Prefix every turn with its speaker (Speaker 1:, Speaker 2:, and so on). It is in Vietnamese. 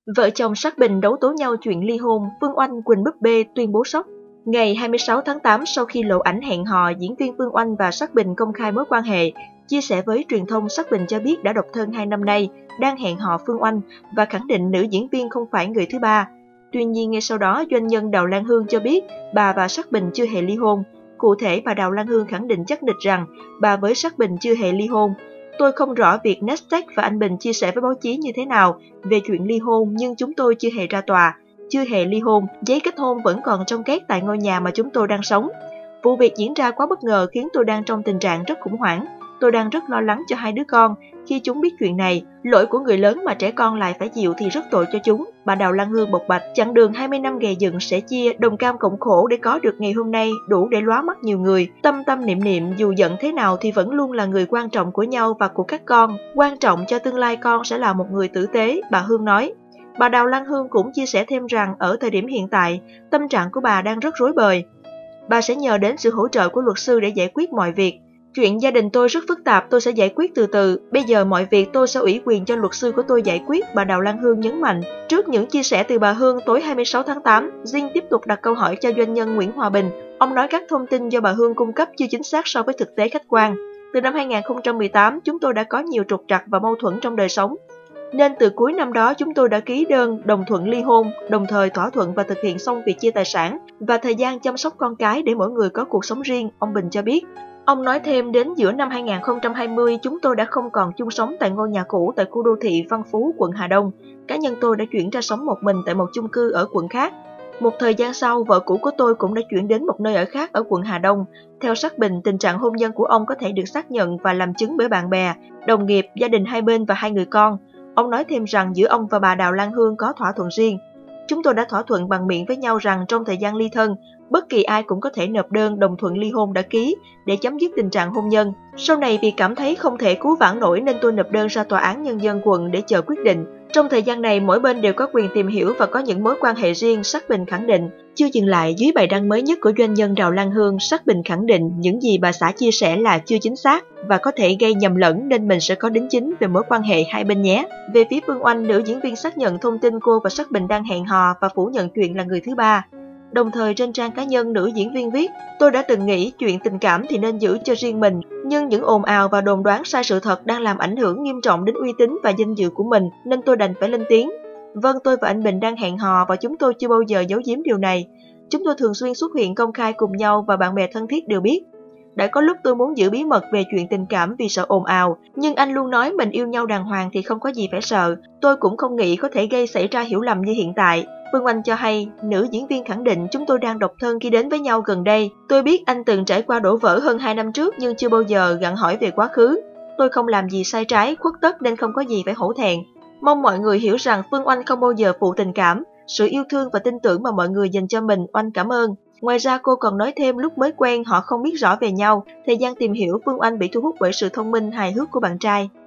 Speaker 1: Vợ chồng Sắc Bình đấu tố nhau chuyện ly hôn, Phương Oanh Quỳnh búp bê tuyên bố sốc. Ngày 26 tháng 8, sau khi lộ ảnh hẹn hò, diễn viên Phương Oanh và Sắc Bình công khai mối quan hệ. Chia sẻ với truyền thông, Sắc Bình cho biết đã độc thân 2 năm nay, đang hẹn hò Phương Oanh và khẳng định nữ diễn viên không phải người thứ ba. Tuy nhiên, ngay sau đó, doanh nhân Đào Lan Hương cho biết bà và Sắc Bình chưa hề ly hôn. Cụ thể, bà Đào Lan Hương khẳng định chắc nịch rằng bà với Sắc Bình chưa hề ly hôn. Tôi không rõ việc Nestec và anh Bình chia sẻ với báo chí như thế nào về chuyện ly hôn, nhưng chúng tôi chưa hề ra tòa, chưa hề ly hôn, giấy kết hôn vẫn còn trong két tại ngôi nhà mà chúng tôi đang sống. Vụ việc diễn ra quá bất ngờ khiến tôi đang trong tình trạng rất khủng hoảng. Tôi đang rất lo lắng cho 2 đứa con. Khi chúng biết chuyện này, lỗi của người lớn mà trẻ con lại phải chịu thì rất tội cho chúng. Bà Đào Lan Hương bộc bạch, chặng đường 20 năm gầy dựng sẻ chia, đồng cam cộng khổ để có được ngày hôm nay đủ để lóa mắt nhiều người. Tâm tâm niệm niệm dù giận thế nào thì vẫn luôn là người quan trọng của nhau và của các con. Quan trọng cho tương lai con sẽ là một người tử tế, bà Hương nói. Bà Đào Lan Hương cũng chia sẻ thêm rằng ở thời điểm hiện tại, tâm trạng của bà đang rất rối bời. Bà sẽ nhờ đến sự hỗ trợ của luật sư để giải quyết mọi việc. Chuyện gia đình tôi rất phức tạp, tôi sẽ giải quyết từ từ. Bây giờ mọi việc tôi sẽ ủy quyền cho luật sư của tôi giải quyết, bà Đào Lan Hương nhấn mạnh. Trước những chia sẻ từ bà Hương tối 26 tháng 8, Dinh tiếp tục đặt câu hỏi cho doanh nhân Nguyễn Hòa Bình. Ông nói các thông tin do bà Hương cung cấp chưa chính xác so với thực tế khách quan. Từ năm 2018, chúng tôi đã có nhiều trục trặc và mâu thuẫn trong đời sống. Nên từ cuối năm đó chúng tôi đã ký đơn đồng thuận ly hôn, đồng thời thỏa thuận và thực hiện xong việc chia tài sản và thời gian chăm sóc con cái để mỗi người có cuộc sống riêng, ông Bình cho biết. Ông nói thêm đến giữa năm 2020 chúng tôi đã không còn chung sống tại ngôi nhà cũ tại khu đô thị Văn Phú, quận Hà Đông. Cá nhân tôi đã chuyển ra sống một mình tại một chung cư ở quận khác. Một thời gian sau, vợ cũ của tôi cũng đã chuyển đến một nơi ở khác ở quận Hà Đông. Theo Sắc Bình, tình trạng hôn nhân của ông có thể được xác nhận và làm chứng bởi bạn bè, đồng nghiệp, gia đình hai bên và 2 người con. Ông nói thêm rằng giữa ông và bà Đào Lan Hương có thỏa thuận riêng. Chúng tôi đã thỏa thuận bằng miệng với nhau rằng trong thời gian ly thân, bất kỳ ai cũng có thể nộp đơn đồng thuận ly hôn đã ký để chấm dứt tình trạng hôn nhân. Sau này vì cảm thấy không thể cứu vãn nổi nên tôi nộp đơn ra Tòa án Nhân dân quận để chờ quyết định. Trong thời gian này, mỗi bên đều có quyền tìm hiểu và có những mối quan hệ riêng, Sắc Bình khẳng định. Chưa dừng lại, dưới bài đăng mới nhất của doanh nhân Đào Lan Hương, Sắc Bình khẳng định những gì bà xã chia sẻ là chưa chính xác và có thể gây nhầm lẫn nên mình sẽ có đính chính về mối quan hệ hai bên nhé. Về phía Phương Oanh, nữ diễn viên xác nhận thông tin cô và Sắc Bình đang hẹn hò và phủ nhận chuyện là người thứ ba. Đồng thời trên trang cá nhân, nữ diễn viên viết, tôi đã từng nghĩ chuyện tình cảm thì nên giữ cho riêng mình, nhưng những ồn ào và đồn đoán sai sự thật đang làm ảnh hưởng nghiêm trọng đến uy tín và danh dự của mình nên tôi đành phải lên tiếng. Vâng, tôi và anh Bình đang hẹn hò và chúng tôi chưa bao giờ giấu giếm điều này. Chúng tôi thường xuyên xuất hiện công khai cùng nhau và bạn bè thân thiết đều biết. Đã có lúc tôi muốn giữ bí mật về chuyện tình cảm vì sợ ồn ào, nhưng anh luôn nói mình yêu nhau đàng hoàng thì không có gì phải sợ. Tôi cũng không nghĩ có thể xảy ra hiểu lầm như hiện tại. Phương Oanh cho hay, nữ diễn viên khẳng định chúng tôi đang độc thân khi đến với nhau gần đây. Tôi biết anh từng trải qua đổ vỡ hơn 2 năm trước nhưng chưa bao giờ gặng hỏi về quá khứ. Tôi không làm gì sai trái, khuất tất nên không có gì phải hổ thẹn. Mong mọi người hiểu rằng Phương Oanh không bao giờ phụ tình cảm, sự yêu thương và tin tưởng mà mọi người dành cho mình, Oanh cảm ơn. Ngoài ra cô còn nói thêm lúc mới quen họ không biết rõ về nhau, thời gian tìm hiểu Phương Oanh bị thu hút bởi sự thông minh hài hước của bạn trai.